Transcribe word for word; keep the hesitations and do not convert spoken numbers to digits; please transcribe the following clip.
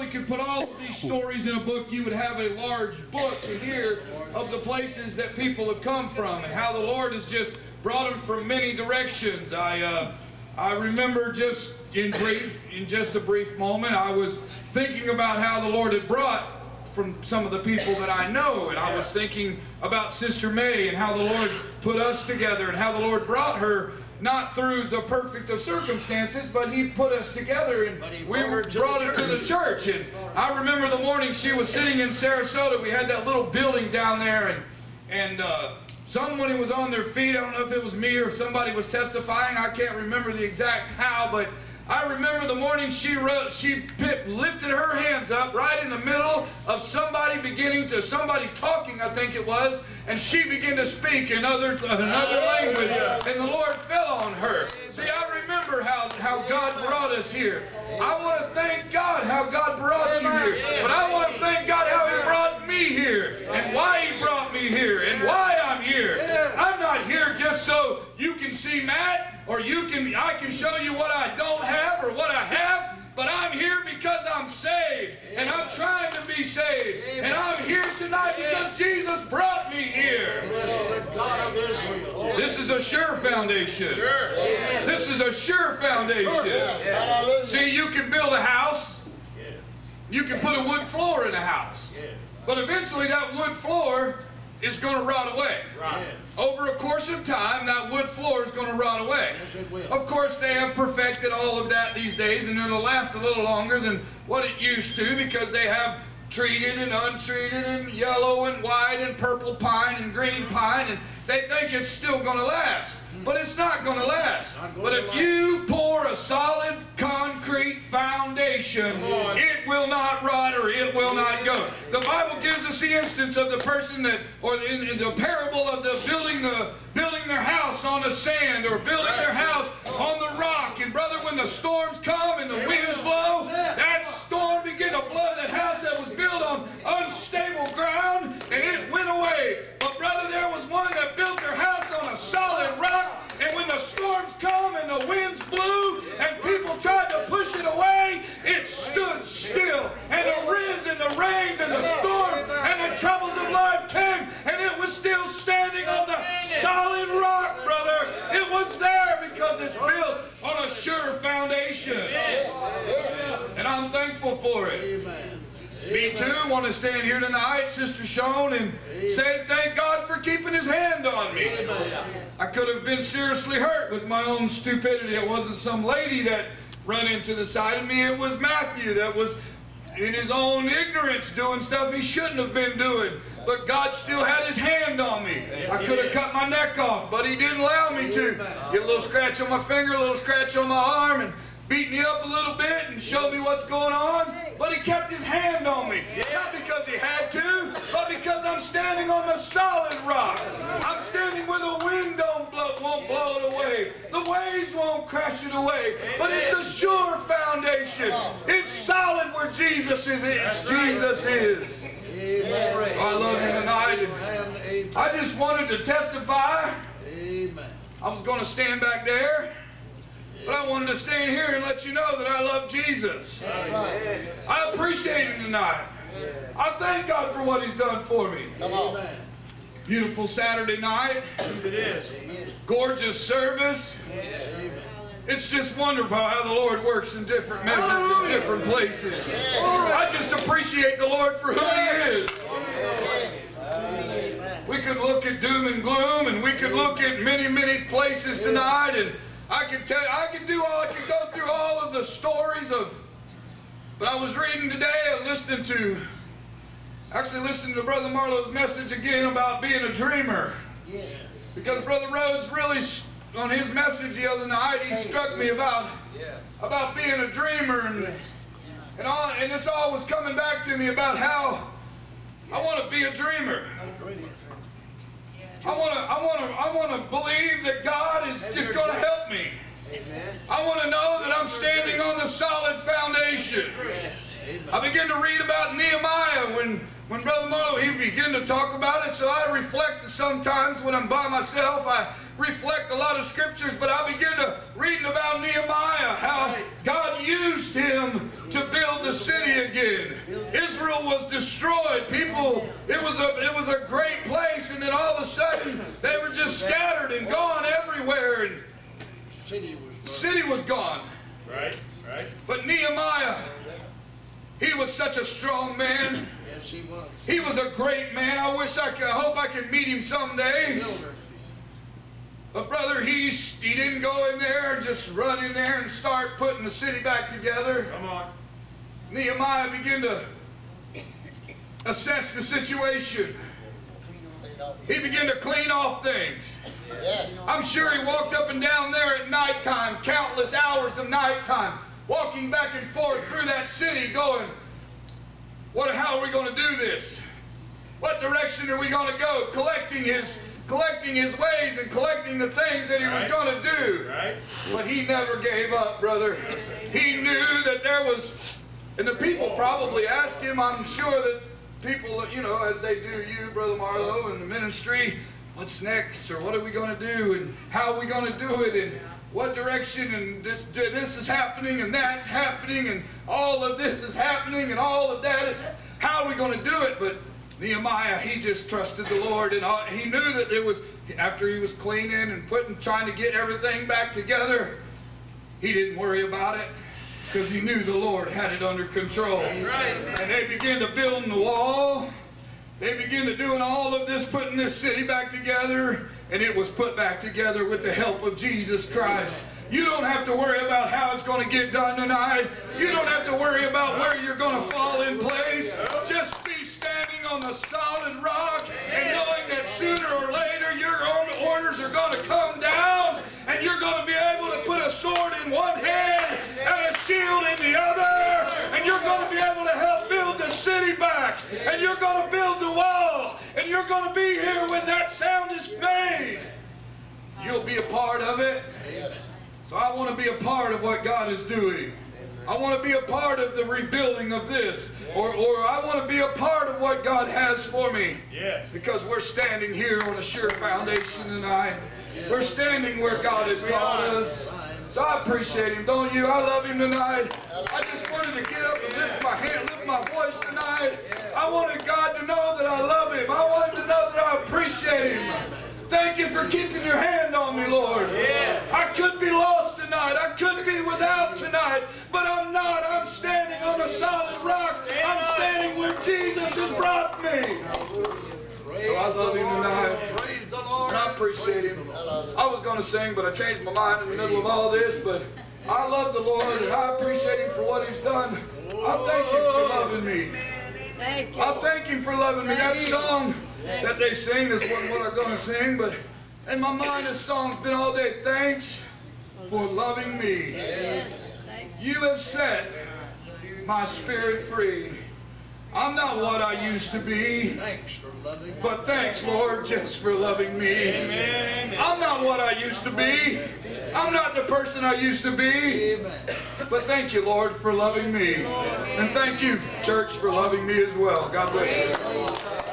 could put all of these stories in a book, you would have a large book to hear of the places that people have come from and how the Lord has just brought them from many directions. I, uh, I remember just in brief, in just a brief moment, I was thinking about how the Lord had brought from some of the people that I know, and I was thinking about Sister May and how the Lord put us together and how the Lord brought her not through the perfect of circumstances, but He put us together and we were brought her to the church. And I remember the morning she was sitting in Sarasota. We had that little building down there, and and uh, someone was on their feet. I don't know if it was me or somebody was testifying. I can't remember the exact how, but I remember the morning she wrote, she lifted her hands up right in the middle of somebody beginning to, somebody talking, I think it was, and she began to speak in other, another language, and the Lord fell on her. See, I remember how, how God brought us here. I want to thank God how God brought you here, but I want to thank God how He brought me here, and why He brought me here, and why I'm here. I'm not here just so you can see Matt, or you can, I can show you what I don't have or what I have, but I'm here because I'm saved, and I'm trying to be saved, and I'm here tonight because Jesus brought me here. This is a sure foundation. This is a sure foundation. See, you can build a house, you can put a wood floor in a house, but eventually that wood floor is going to rot away. Over a course of time, that wood floor is going to rot away. Of course, they have perfected all of that these days, and it'll last a little longer than what it used to, because they have treated and untreated and yellow and white and purple pine and green pine, and they think it's still going to last. But it's not going to last. But if you pour a solid concrete foundation, it will not rot or it will not go. The Bible gives us the instance of the person that, or in, in the parable of the building the building their house on the sand, or building their house on the rock. And brother, when the storms come and the winds blow, that storm began to blow that house that was built on unstable ground, and it went away. But brother, there was one that built their house on a solid rock, and when the storms come and the winds blew and people tried to push it away, it stood still. And the winds and the rains and the storms and the troubles of life came, and it was still standing on the solid rock, brother. It was there because it's built on a sure foundation. And I'm thankful for it. Me too want to stand here tonight, Sister Sean, and say thank God for keeping His hand on me. I could have been seriously hurt with my own stupidity. It wasn't some lady that ran into the side of me. It was Matthew that was in his own ignorance doing stuff he shouldn't have been doing. But God still had His hand on me. I could have cut my neck off, but He didn't allow me to. Get a little scratch on my finger, a little scratch on my arm, and beat me up a little bit and showed me what's going on. But He kept His hand on me. Not because He had to, but because I'm standing on the solid rock. I'm standing where the wind don't blow, won't blow it away. The waves won't crash it away. But it's a sure foundation. It's solid where Jesus is. It's Jesus is. Oh, I love you tonight. And I just wanted to testify. I was going to stand back there, but I wanted to stand here and let you know that I love Jesus. I appreciate Him tonight. I thank God for what He's done for me. Beautiful Saturday night. It is. Gorgeous service. It's just wonderful how the Lord works in different measures in different places. I just appreciate the Lord for who He is. We could look at doom and gloom, and we could look at many, many places tonight, and I could tell you, I could do all, I could go through all of the stories of, but I was reading today and listening to, actually listening to Brother Marlowe's message again about being a dreamer. Yeah. Because Brother Rhodes really, on his message the other night, he struck me about, about being a dreamer, and, and, all, and this all was coming back to me about how I want to be a dreamer. I want to, I want to, I want to believe that God is just going to help me. I want to know that I'm standing on the solid foundation. I began to read about Nehemiah when, when Brother Marlowe, he began to talk about it, so I reflect sometimes when I'm by myself. I reflect a lot of scriptures, but I began to reading about Nehemiah, how God used him to build the city again. Israel was destroyed. People, it was a it was a great place, and then all of a sudden they were just scattered and gone everywhere, and City was gone. city was gone. Right, right. But Nehemiah, he was such a strong man. Yes, he was. He was a great man. I wish I could, I hope I can meet him someday. Builder. But brother, he, he didn't go in there and just run in there and start putting the city back together. Come on. Nehemiah began to assess the situation. He began to clean off things. Yes. I'm sure he walked up and down there at nighttime, countless hours of nighttime, walking back and forth through that city going, what, how are we going to do this? What direction are we going to go? Collecting his collecting his ways and collecting the things that he was Right. going to do. Right. But he never gave up, brother. He knew that there was, and the people probably asked him, I'm sure that people, you know, as they do you, Brother Marlowe, in the ministry, what's next, or what are we going to do, and how are we going to do it, and what direction, and this this is happening, and that's happening, and all of this is happening, and all of that is, how are we going to do it? But Nehemiah, he just trusted the Lord, and all, he knew that it was, after he was cleaning and putting, trying to get everything back together, he didn't worry about it, because he knew the Lord had it under control. Right. And they began to build the wall. They began to doing all of this, putting this city back together, and it was put back together with the help of Jesus Christ. You don't have to worry about how it's going to get done tonight. You don't have to worry about where you're going to fall in place. Just be standing on the solid rock and knowing that sooner or later your own orders are going to come down, and you're going to be able to put a sword in one hand and a shield in the other, and you're going to be able to help build the city back, and you're going to build the wall, and you're going to be here when that sound is made. You'll be a part of it. So I want to be a part of what God is doing. I want to be a part of the rebuilding of this. Or, or I want to be a part of what God has for me. Yeah. Because we're standing here on a sure foundation tonight. We're standing where God has called us. So I appreciate him, don't you? I love him tonight. I just wanted to get up and lift my hand, lift my voice tonight. I wanted God to know that I love him. I wanted to know that I appreciate him. Thank you for keeping your hand on me, Lord. Yeah. I could be lost tonight. I could be without tonight. But I'm not. I'm standing on a solid rock. I'm standing where Jesus has brought me. So I love him tonight. Praise the Lord. And I appreciate him. I was going to sing, but I changed my mind in the middle of all this. But I love the Lord, and I appreciate him for what he's done. I thank him for loving me. Thank you. I thank him for loving me. That song that they sing, this wasn't what I'm going to sing, but in my mind this song's been all day. Thanks for loving me. Yes. Thanks. You have set my spirit free. I'm not what I used to be, Thanks for loving me. but thanks, Lord, just for loving me. Amen, amen. I'm not what I used to be. I'm not the person I used to be. Amen. But thank you, Lord, for loving me. And thank you, church, for loving me as well. God bless you.